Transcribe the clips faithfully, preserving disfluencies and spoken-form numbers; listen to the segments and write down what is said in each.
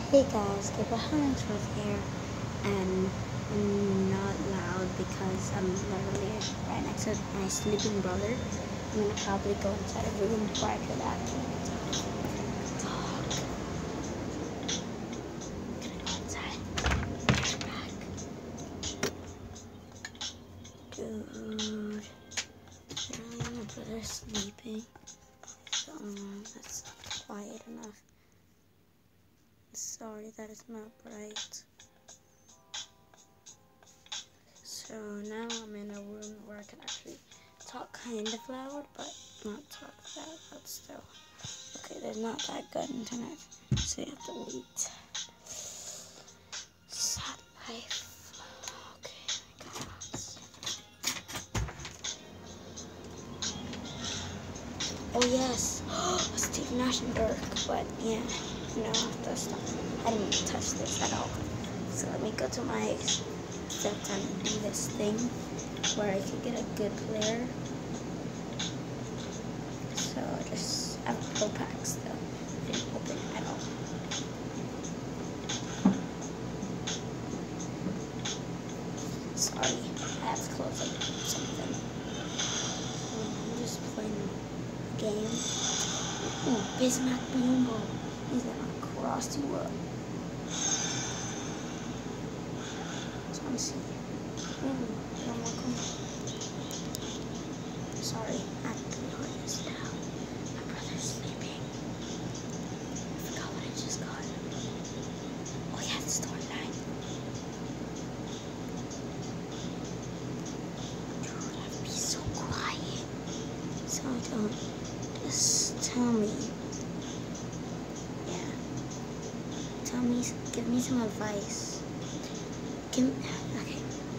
Hey guys, Abraham Smith here, and I'm not loud because I'm literally right next to my sleeping brother. I'm gonna probably go inside a room prior to that. Talk. I'm gonna go inside. Get back. Dude, literally my brother's sleeping, so um, that's not quiet enough. Sorry that it's not bright. So now I'm in a room where I can actually talk kind of loud, but not talk that loud still. Okay, there's not that good internet, so you have to wait. Sad life. Okay, I got. Oh yes, Steve Naschenberg, but yeah, no, that's not. I didn't even touch this at all. So let me go to my set and do this thing where I can get a good player. So I just have a pro pack still. Didn't open it at all. Sorry, I have to close up something. So I'm just playing a game. Ooh, Bismack Biyombo. He's gonna cross you up. So let me see. Ooh, no more coming. Sorry, I have to put this down. My brother's sleeping. I forgot what I just got. Oh yeah, the storyline. Dude, I have to be so quiet. So I don't just tell me. Yeah. Tell me, give me some advice. Give me, okay.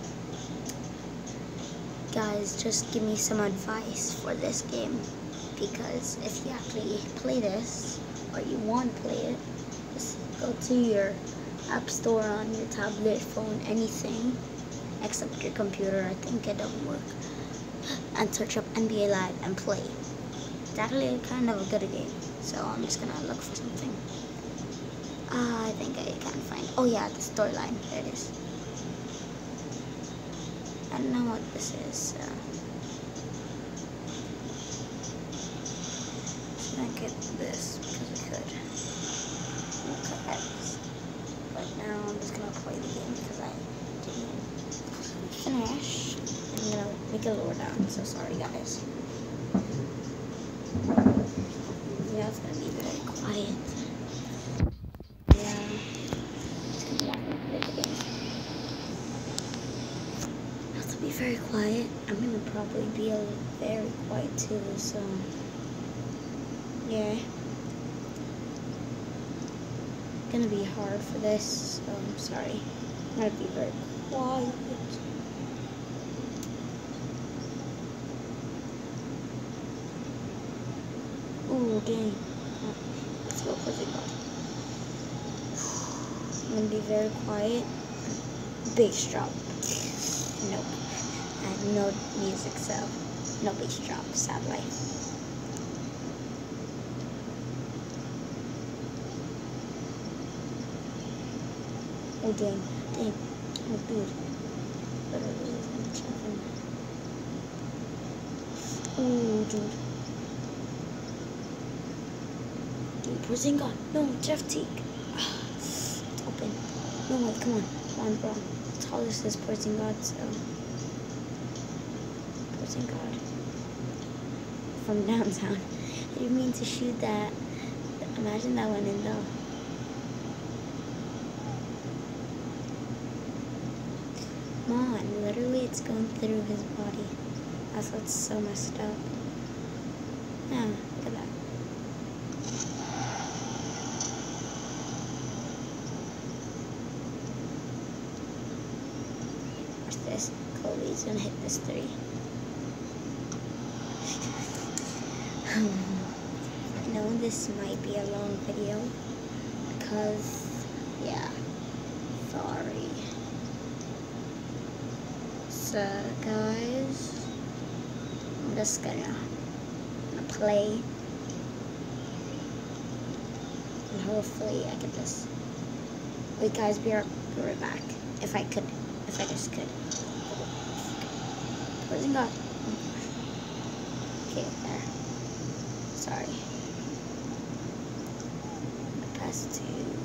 Guys, just give me some advice for this game, because if you actually play this or you want to play it, just go to your app store on your tablet, phone, anything except your computer. I think it don't work, and search up N B A Live and play. It's actually kind of a good game, so I'm just gonna look for something. Uh, I think I can find. Oh yeah, the storyline. There it is. I don't know what this is. Uh, should I get this because I could? Okay. But now I'm just gonna play the game because I didn't finish. I'm gonna make it lower down. So sorry, guys. Yeah, it's gonna be very quiet. Yeah. It's gonna be like play the game. Be very quiet. I'm gonna probably be a very quiet too, so yeah. It's gonna be hard for this, so I'm sorry. I'm gonna be very quiet. Ooh, dang. Oh, let's go for the ball. I'm gonna be very quiet. Bass drop. Nope. And no music, so no bass drop, sad life. Oh dang, dang, oh dude. Literally isn't checking. Oh dude. Dude, Porzingis. No, Jeff Teague. It's open. No way, come on. Come on, bro. That's how this is Porzingis, so. God, from downtown. I didn't mean to shoot that. Imagine that went in though. Come on, literally it's going through his body. That's what's so messed up. Yeah, look at that. Watch this. Kobe's gonna hit this three. I know this might be a long video because, yeah, sorry. So, guys, I'm just gonna, gonna play, and hopefully I can just Wait, guys, be right, be right back. If I could, if I just could. Poison God. Okay, there. Sorry. Pass to.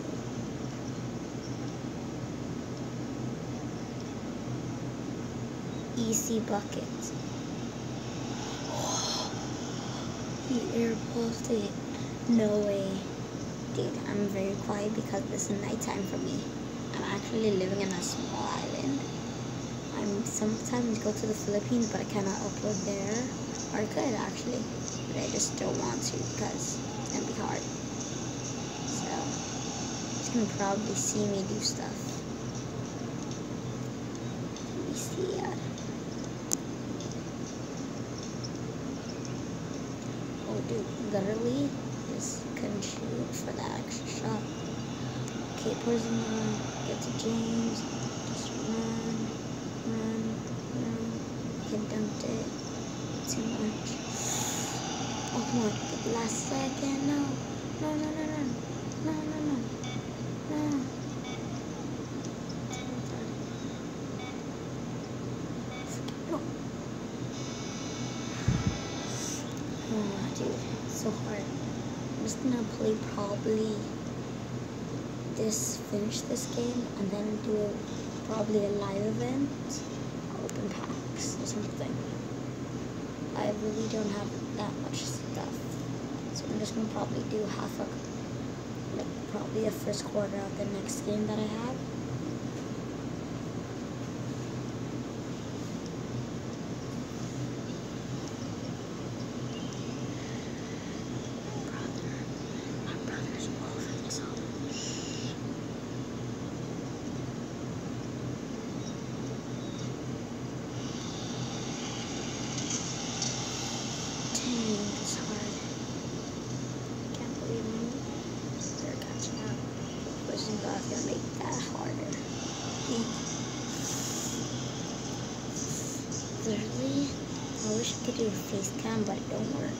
Easy bucket. He airballs it. No way. Dude, I'm very quiet because this is nighttime for me. I'm actually living in a small island. I'm sometimes go to the Philippines, but I cannot upload there. Or I could actually, but I just don't want to because it's gonna be hard. So, it's gonna probably see me do stuff. Let me see. Uh, oh, dude, literally. Just couldn't shoot for that extra shot. Okay, poison on, get to James, just run, run, run. He dunked it. Too much. Oh, come on, get the last second. No, no, no, no, no, no, no, no, no. No. Oh, dude, it's so hard. I'm just gonna play probably this, finish this game, and then do a, probably a live event, or open packs or something. I really don't have that much stuff, so I'm just gonna probably do half a, like probably a first quarter of the next game that I have. It's hard. I can't believe me. They're catching up. Poison God's gonna make that harder. Literally, I wish I could do a face cam, but it don't work.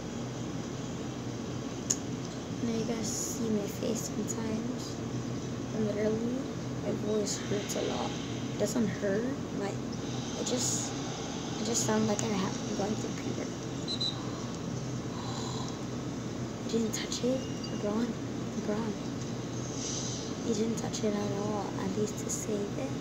Now you guys see my face sometimes. And literally, my voice hurts a lot. It doesn't hurt, like it just, it just sounds like I have I'm going through puberty. You didn't touch it, LeBron. LeBron. You didn't touch it at all, at least to save it.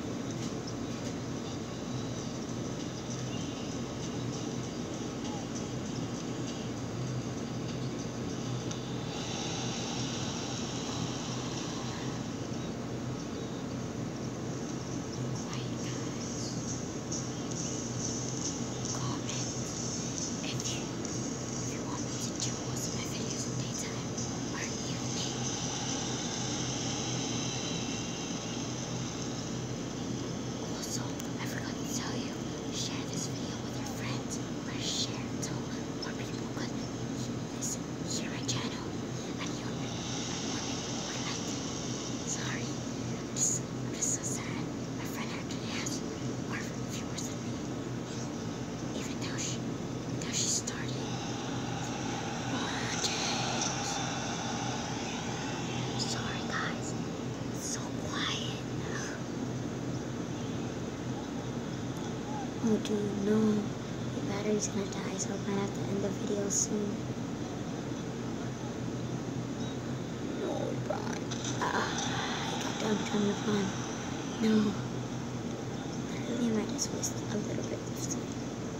Oh dude, no. The battery's gonna die, so I'm gonna have to end the video soon. No, LeBron. Ah, I got dunked on LeBron. No. I really might just waste a little bit of time.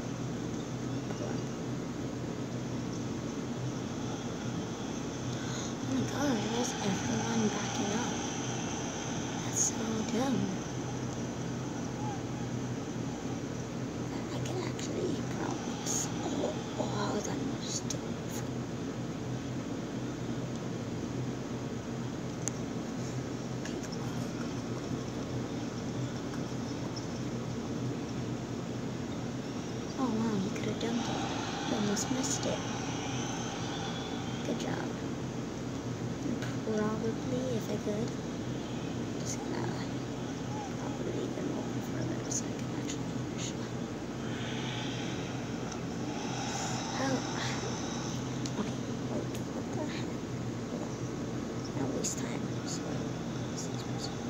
Oh my god, why is everyone backing up? That's so dumb. Oh wow, you could have dunked it. You almost missed it. Good job. And probably, if I could, I'm just gonna probably leave them open for a minute so I can actually finish it. How? Okay, wait, what the heck? Hold on. I don't waste time. So, this is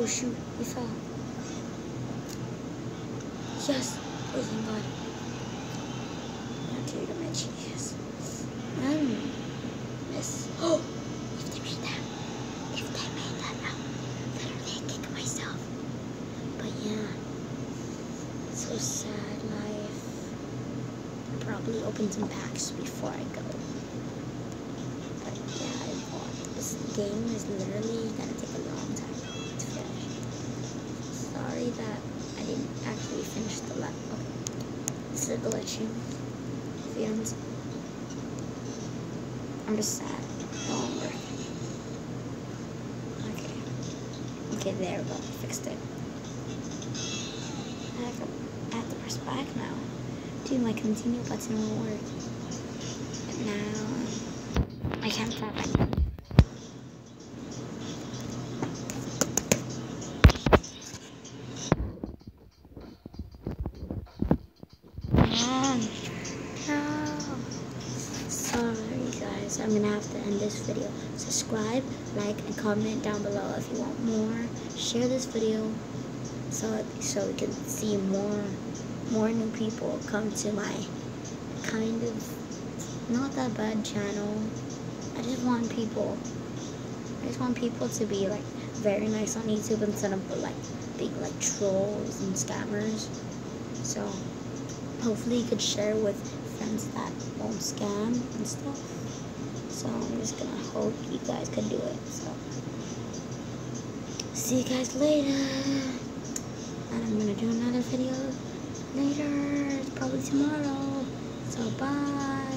shoot, he fell. Yes, oh thank God. Not too much, yes. Um, miss. Oh, if they made that, if they made that now, literally kick myself. But yeah, so sad life. I'll probably open some packs before I go. But yeah, I want this game is literally gonna take a long time to finish. Sorry that I didn't actually finish the lap. Okay, this is glitching. Feelings. I'm just sad. No longer. Okay. Okay, there we go. Fixed it. I have, to, I have to press back now. Dude, my continue button won't work. But now I can't tap anymore. I'm gonna have to end this video. Subscribe, like, and comment down below if you want more. Share this video so so we can see more more new people come to my kind of not that bad channel. I just want people. I just want people to be like very nice on YouTube instead of like being like trolls and scammers. So hopefully you could share with friends that won't scam and stuff. So I'm just gonna hope you guys can do it. So see you guys later. And I'm gonna do another video later, probably tomorrow. So bye.